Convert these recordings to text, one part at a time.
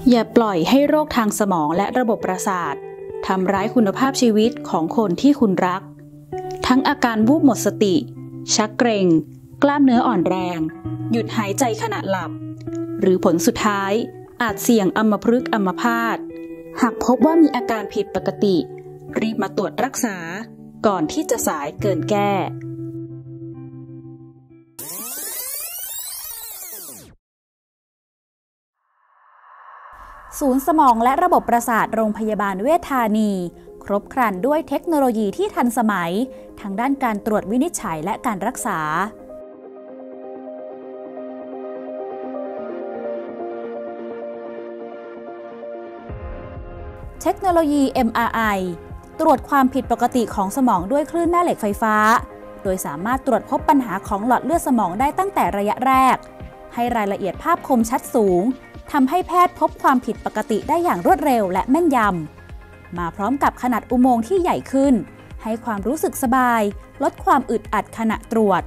อย่าปล่อยให้โรคทางสมองและระบบประสาททำร้ายคุณภาพชีวิตของคนที่คุณรักทั้งอาการวูบหมดสติชักเกร็งกล้ามเนื้ออ่อนแรงหยุดหายใจขณะหลับหรือผลสุดท้ายอาจเสี่ยงอัมพฤกษ์อัมพาตหากพบว่ามีอาการผิดปกติรีบมาตรวจรักษาก่อนที่จะสายเกินแก้ศูนย์สมองและระบบประสาทโรงพยาบาลเวชธานีครบครันด้วยเทคโนโลยีที่ทันสมัยทั้งด้านการตรวจวินิจฉัยและการรักษาเทคโนโลยี MRI ตรวจความผิดปกติของสมองด้วยคลื่นแม่เหล็กไฟฟ้าโดยสามารถตรวจพบปัญหาของหลอดเลือดสมองได้ตั้งแต่ระยะแรกให้รายละเอียดภาพคมชัดสูงทำให้แพทย์พบความผิดปกติได้อย่างรวดเร็วและแม่นยำมาพร้อมกับขนาดอุโมงค์ที่ใหญ่ขึ้นให้ความรู้สึกสบายลดความอึดอัดขณะตรวจ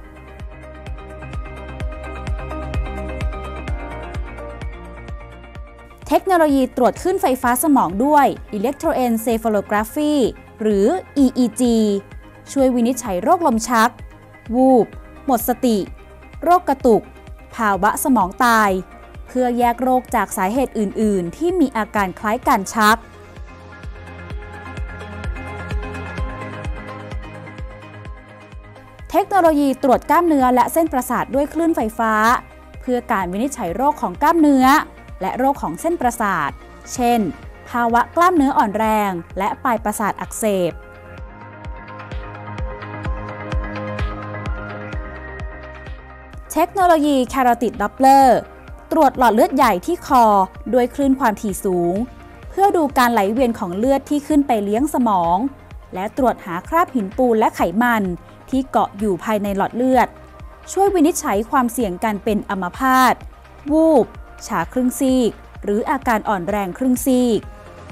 เทคโนโลยีตรวจคลื่นไฟฟ้าสมองด้วย Electroencephalography หรือ EEG ช่วยวินิจฉัยโรคลมชักวูบหมดสติโรคกระตุกภาวะสมองตายเพื่อแยกโรคจากสาเหตุอื่น ๆ ที่มีอาการคล้ายการชักเทคโนโลยีตรวจกล้ามเนื้อและเส้นประสาทด้วยคลื่นไฟฟ้าเพื่อการวินิจฉัยโรคของกล้ามเนื้อและโรคของเส้นประสาทเช่นภาวะกล้ามเนื้ออ่อนแรงและปลายประสาทอักเสบเทคโนโลยี Carotid Doppler ตรวจหลอดเลือดใหญ่ที่คอด้วยคลื่นความถี่สูงเพื่อดูการไหลเวียนของเลือดที่ขึ้นไปเลี้ยงสมองและตรวจหาคราบหินปูนและไขมันที่เกาะอยู่ภายในหลอดเลือดช่วยวินิจฉัยความเสี่ยงการเป็นอัมพาตวูบชาครึ่งซีกหรืออาการอ่อนแรงครึ่งซีก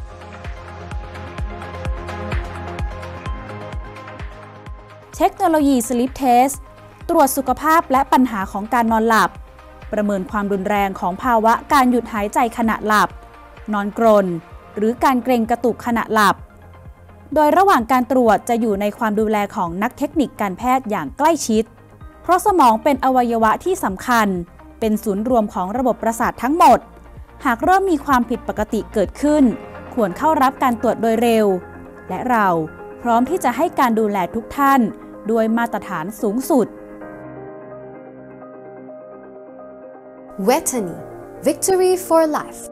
เทคโนโลยี Sleep Test ตรวจสุขภาพและปัญหาของการนอนหลับประเมินความรุนแรงของภาวะการหยุดหายใจขณะหลับนอนกรนหรือการเกร็งกระตุกขณะหลับโดยระหว่างการตรวจจะอยู่ในความดูแลของนักเทคนิคการแพทย์อย่างใกล้ชิดเพราะสมองเป็นอวัยวะที่สำคัญเป็นศูนย์รวมของระบบประสาททั้งหมดหากเริ่มมีความผิดปกติเกิดขึ้นควรเข้ารับการตรวจโดยเร็วและเราพร้อมที่จะให้การดูแลทุกท่านด้วยมาตรฐานสูงสุด Vetani Victory for Life